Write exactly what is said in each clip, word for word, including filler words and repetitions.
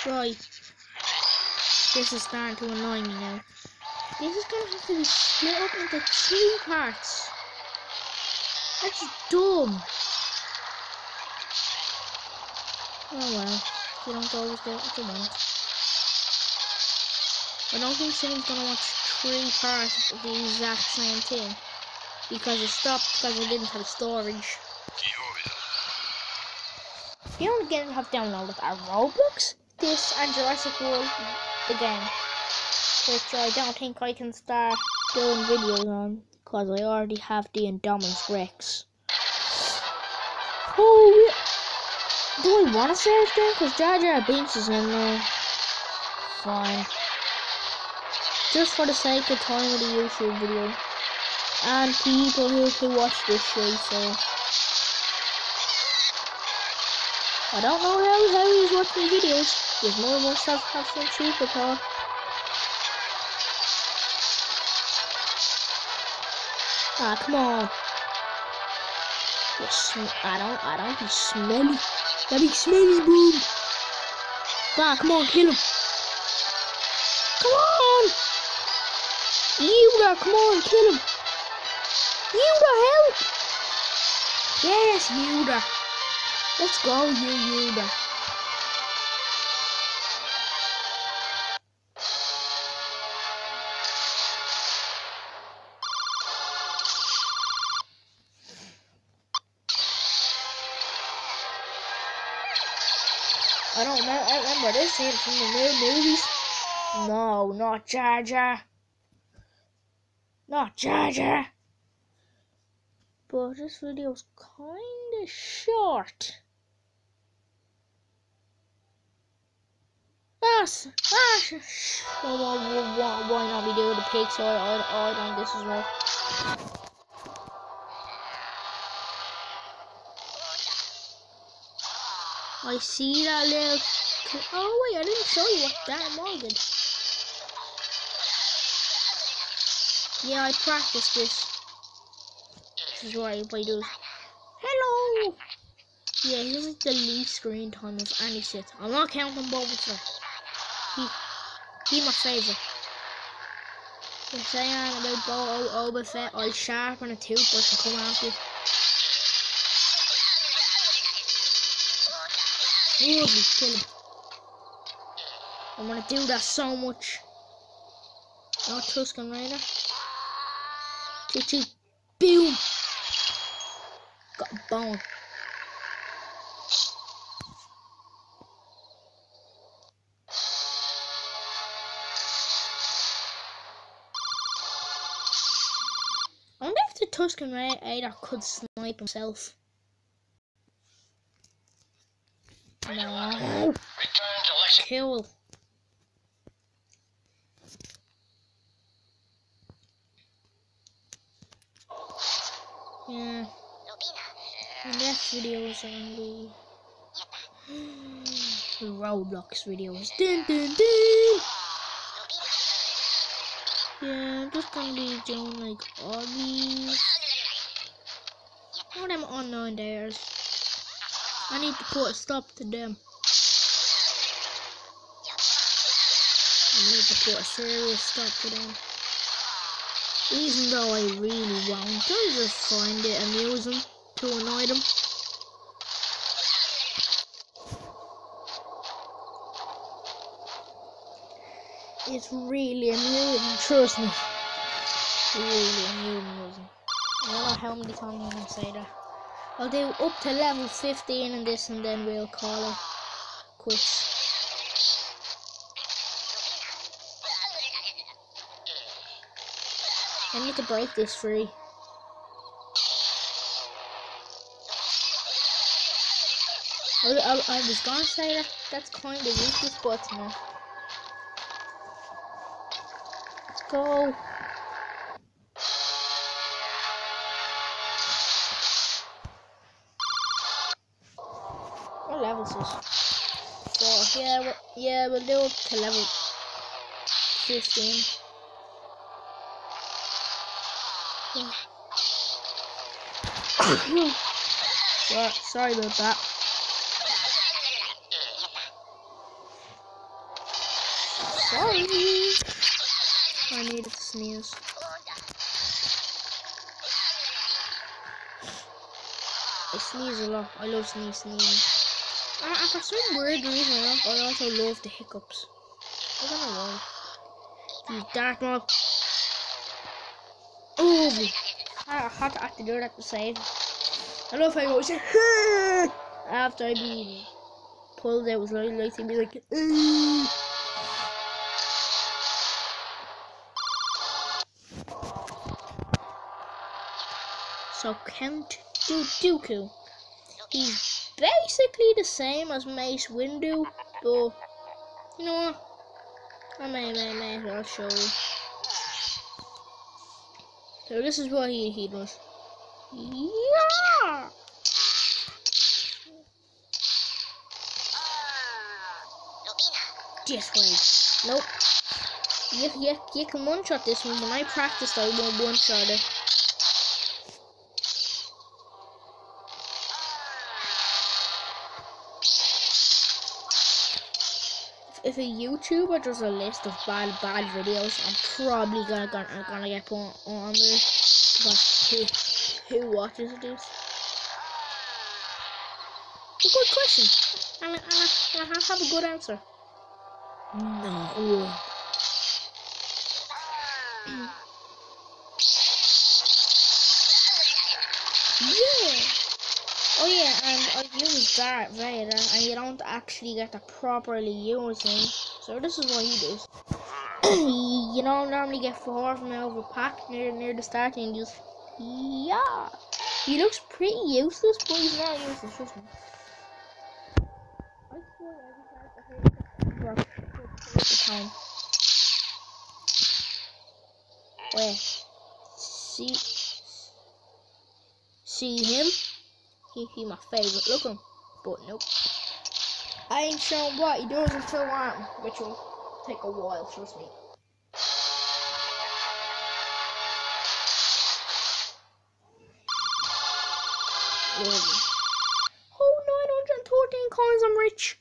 Right. This is starting to annoy me now. This is gonna have to be split up into three parts. That's dumb. Oh well. You don't always get what you want. I don't think someone's gonna watch three parts of the exact same thing. Because it stopped because I didn't have storage. The only games I have downloaded are Roblox, this, and Jurassic World, the game. Which I don't think I can start doing videos on, because I already have the Indominus Rex. Oh, yeah. Do I want to save them? Because Jar Jar Binks is in there. Fine. Just for the sake of time of the YouTube video. And people who, who watch this show, so... I don't know how, how he's watching videos. His mother must have, have some superpower. Ah, come on. I don't, I don't be smelly. That be smelly, boom. Ah, come on, kill him. Come on. Yoda, come on, kill him. Yoda, help. Yes, Yoda. Let's go, you Yoda. I don't know. I remember this scene from the new movies. No, not Jar Jar. Not Jar Jar. But this video's kinda short. Yes, ah, so why, why, why not be doing the pig so I, I, I done this as well. I see that little... Oh wait, I didn't show you what that was. Yeah, I practiced this. This is what everybody does. Hello! Yeah, he's like the least screen time of any shit. I'm not counting Bulbasaur. He, he my favourite. You're saying about Bo Boba Fett, I'll sharpen a toothbrush and come after you. Lovely, kill him. I'm gonna do that so much. Not Tusken Raider. Choo-choo. Boom! Got a bone. I wonder if the Tusken Raider could snipe himself. No. Cool. Yeah. The next videos are the Roblox videos. Dun, dun, dun. Yeah, I'm just gonna be doing like all these. All them unknown dares. I need to put a stop to them. I need to put a serious stop to them. Even though I really won't, I just find it amusing to annoy them. It's really amusing, trust me. Really amusing. I don't know how many times I'm gonna say that. I'll do up to level fifteen in this and then we'll call it quits. I need to break this free. I, I, I was gonna say that that's kind of useless, but it's not. Let's go. What level is this? So yeah, we'll, yeah, we'll do it to level fifteen. sorry, sorry about that. sorry. I needed to sneeze. I sneeze a lot. I love sneeze sneezing. And for some weird reason, I also love the hiccups. I don't know why. These dark mob. Oh, I had to have to do that to save. I love how I go after I be pulled out. Was like like to be like. Ugh. So Count Dooku. He's basically the same as Mace Windu, but you know what? I may, may, may as well show you. So this is what he he does. Yeah. This way. Nope. You, you, you can one shot this one. When I practiced, I won't one shot it. If a YouTuber does a list of bad bad videos, I'm probably gonna gonna, gonna get put on, on there because who who watches this? It's a good question, and, and, and I have a good answer. No. Yeah. Oh yeah, and I've used Darth Vader, and you don't actually get to properly use him. So this is what he does. You don't normally get four from out of a pack near near the start, and just yeah. He looks pretty useless, but he's not useless. Trust me. I swear every character here the time. Where? See, see him? He, he my favourite looking, but nope. I ain't showing what he does until I'm, which will take a while, trust me. Lovely. Oh, nine hundred thirteen coins, I'm rich.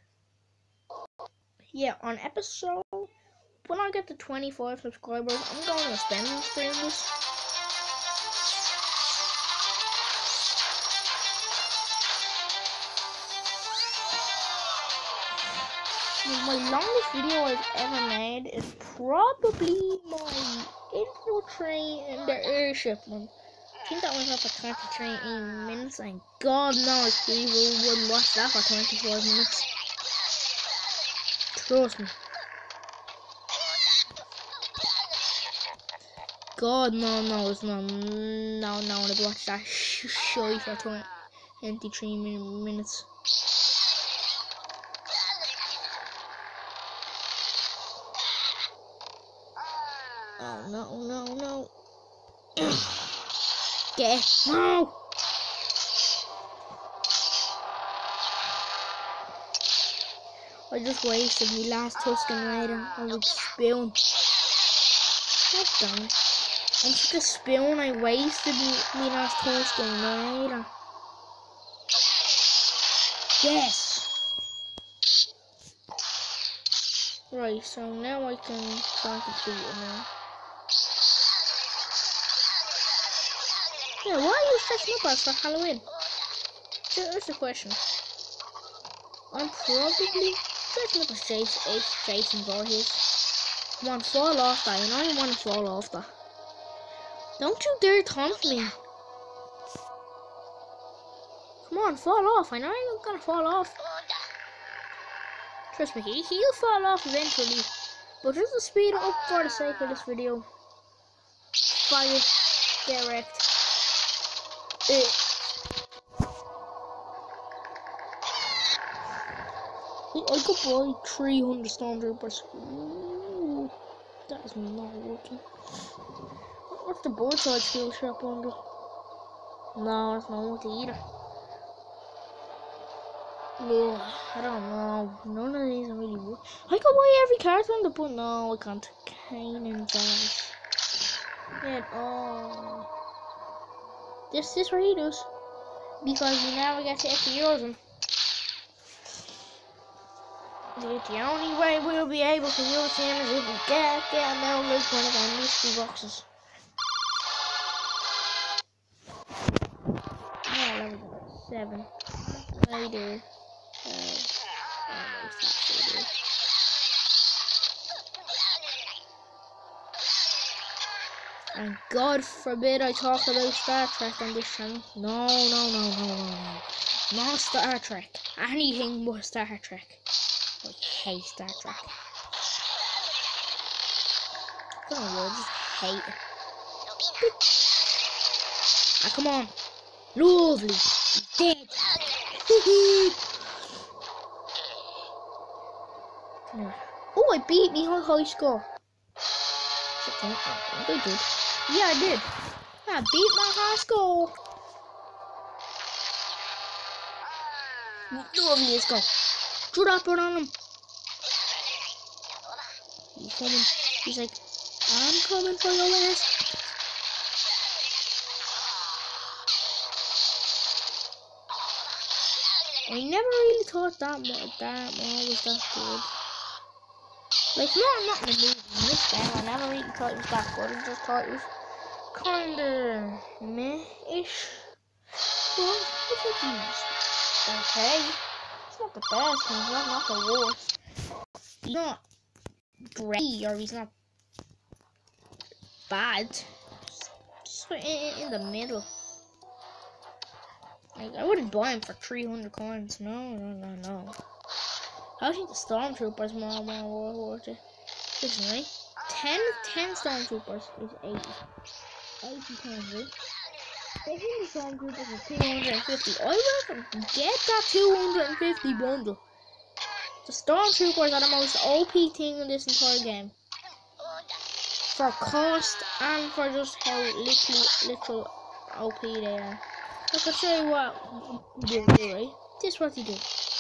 Yeah, on episode, when I get to twenty-five subscribers, I'm going to spend on stream this. My longest video I've ever made is probably my infiltrating the airship one. I think that went up for twenty-three minutes, and God knows people wouldn't watch that for twenty-five minutes. Trust me. God no, no, it's not. No, no, I'd watch that sh show for twenty-three minutes. Oh no, no, no. Get no! I just wasted my last Tuscan Raider. I was spoon. God damn it. I'm such a spoon, I wasted my last Tuscan Raider. Yes! Right, so now I can try to shoot it now. Yeah, why are you dressing up as for Halloween? Here's the question. I'm probably dressing up as Jason, Ace, Jason Voorhees. Come on, fall off that. You know you want to fall off that. Don't you dare taunt me. Come on, fall off. I know you're gonna fall off. Trust me, he, he'll fall off eventually. But just to speed it up for the sake of this video. Fire. Get wrecked. Uh. I could buy three hundred Stormtroopers. Ooh, that is not working. What's the broadside skill shop under? No, it's not worth it either. No, I don't know. None of these are really worth. I could buy every card on the but no, I can't. Kanan's ass. Yeah, oh. This is what he does. Because you never get to actually use him. The, the only way we'll be able to use him is if we get, get him out like one of our mystery boxes. Yeah, level seven. Right there. Uh, almost actually there. And God forbid I talk about Star Trek on this channel. No, no, no, no, no, no. Not Star Trek. Anything but Star Trek. I hate Star Trek. I don't know, I just hate it. Ah, come on. Lovely. He's dead. Oh, I beat the whole high score. I think I did. Yeah, I did. I beat my high score. Lovely, let's go. Drop it on him. He's coming. He's like, I'm coming for your ass. I never really thought that mod, that mod was that good. Like, no, not in the movie. In this game, I never really thought it was that good. I just thought it was kinda meh-ish. Well, it's okay. It's not the best, and it's not, not the worst. He's not great, or he's not bad. Just in, in the middle. Like, I wouldn't buy him for three hundred coins. No, no, no, no. I think the Stormtroopers more, more worth it. Listen, right? ten, ten Stormtroopers is eighty. eighty times, right? I think the Stormtroopers is two hundred fifty. I reckon get that two hundred fifty bundle. The Stormtroopers are the most O P thing in this entire game. For cost and for just how literally, literal O P they are. Look, I'll show you what they do, right? This is what they do.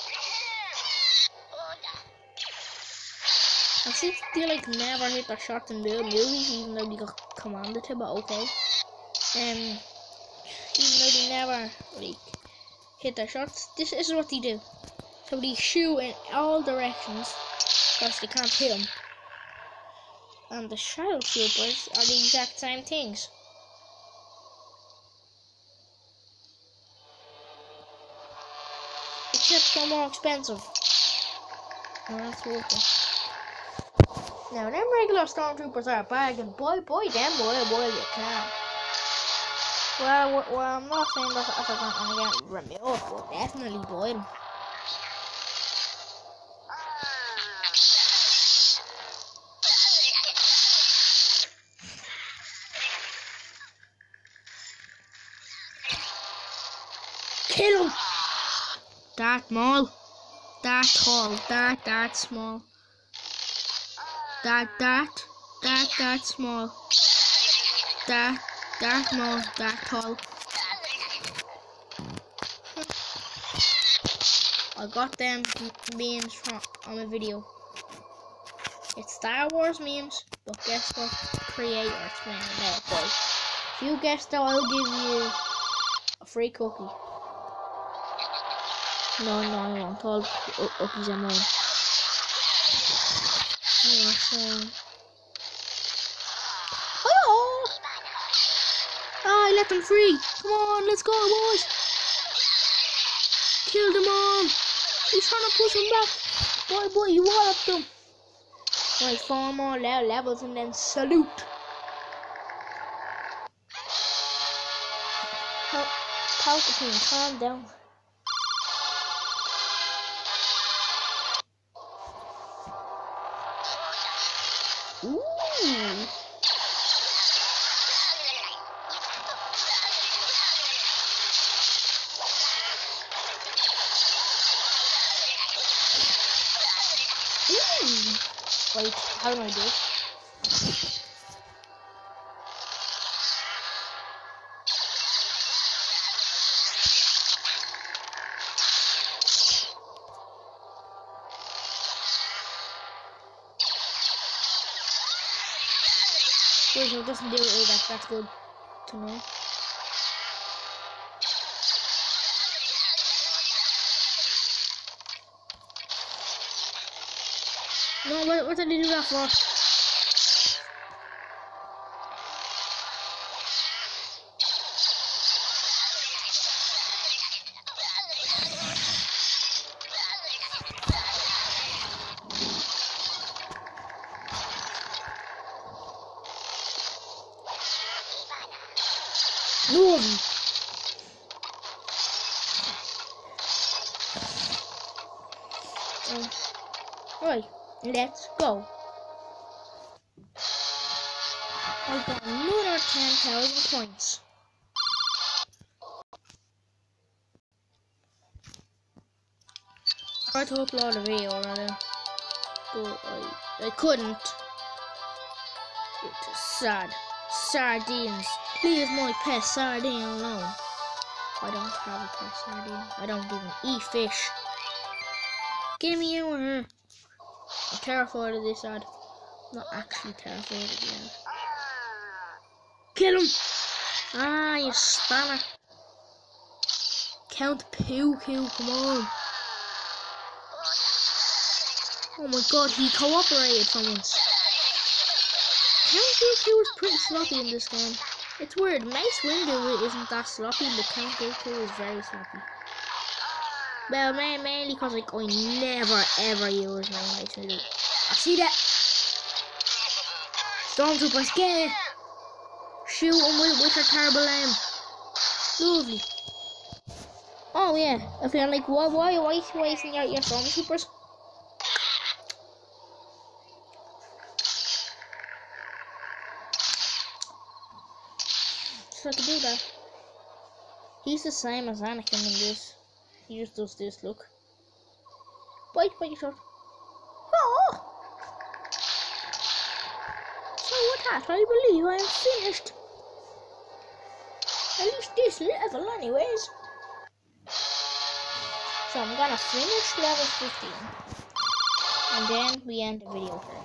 I think they like never hit their shot in the movies, even though they got commanded to, but okay. Um, even though they never like hit their shots, this is what they do. So they shoot in all directions because they can't hit them. And the Shadow Troopers are the exact same things. Except they're more expensive. And that's worth it. Now, them regular Stormtroopers are a bargain. Buy, buy them, boy, boy, you can. Well, well, I'm not saying that if I'm gonna get removed, but definitely buy them. Kill him! That small, that tall, that, that small. That, that, that, that small. That, that small, that tall. I got them memes from on a video. It's Star Wars memes, but guess what creator it's made about, boys. If you guess that, I'll give you a free cookie. No, no, no, all cookies are mine. Yeah, so... Hello! Ah, I let them free. Come on, let's go, boys. Kill them all. He's trying to push them back. Boy, boy, you walloped them. Right, four more levels and then salute. Pal Palpatine, calm down. Ooh. Ooh. Wait, how do I do it? Wait, so it doesn't do it. Oh, that, that's good to know. No, what, what did they do that for? No. Um, right, let's go. I got another ten thousand points. I tried to upload a video earlier, but I, I couldn't. Which is sad. Sardines. Leave my pet sardine alone. I don't have a pet sardine. I don't even eat fish. Get me out of here. I'm terrified of this ad. I'm not actually terrified of the ad. Kill him! Ah, you spanner. Count Poo Kill, come on. Oh my god, he cooperated for once. Count Poo Kill is pretty sloppy in this game. It's weird, Mace Windu isn't that sloppy, but Count Poo Kill is very sloppy. Well, mainly because like, I never ever use my Mace Windu. I see that. Stormtroopers, get it! Shoot them with, with your terrible aim. Lovely. Oh yeah, if you're like, why, why, why are you wasting your, your Stormtroopers? So I can do that. He's the same as Anakin in this. He just does this, look. Wait, wait, shot. Oh! So with that, I believe I am finished. At least this level anyways. So I'm gonna finish level fifteen. And then we end the video here.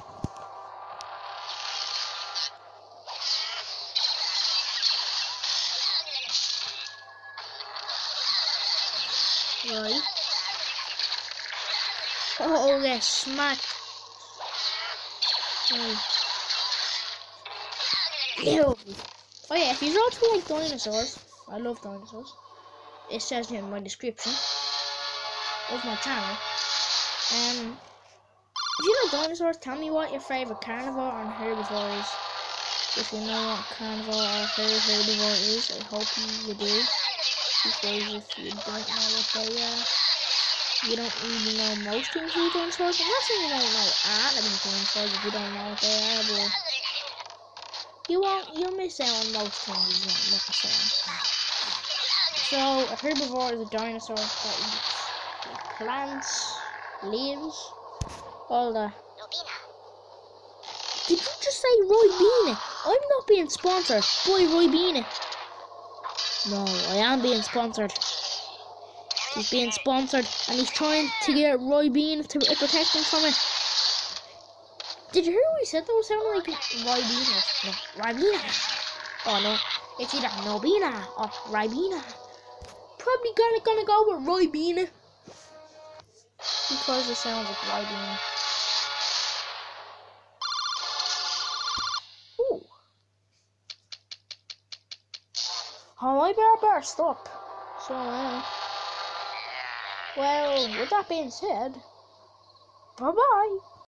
Right. Oh, get smacked. Right. Ew. Oh yeah, if you also like dinosaurs, I love dinosaurs. It says in my description of my channel. Um, if you like dinosaurs, tell me what your favorite carnivore and herbivore is. If you know what carnivore or herbivore is, I hope you do. Because if you don't know what they are, you don't really know most things about dinosaurs. I'm not saying you don't know animal dinosaurs if you don't know what they are, but you won't, you'll miss out on most things you don't know. So, a herbivore is a dinosaur that eats plants, leaves, all that. Did you just say Ribena? I'm not being sponsored by Ribena. No, I am being sponsored. He's being sponsored, and he's trying to get Ribena to protect him from it. Did you hear what he said? That was sounding like Ribena. No, Ribena. Oh no, it's either Nobina or Ribena. Probably gonna gonna go with Ribena because it sounds like Ribena. Ooh. Oh, I better better stop. So, uh, well, with that being said, bye bye.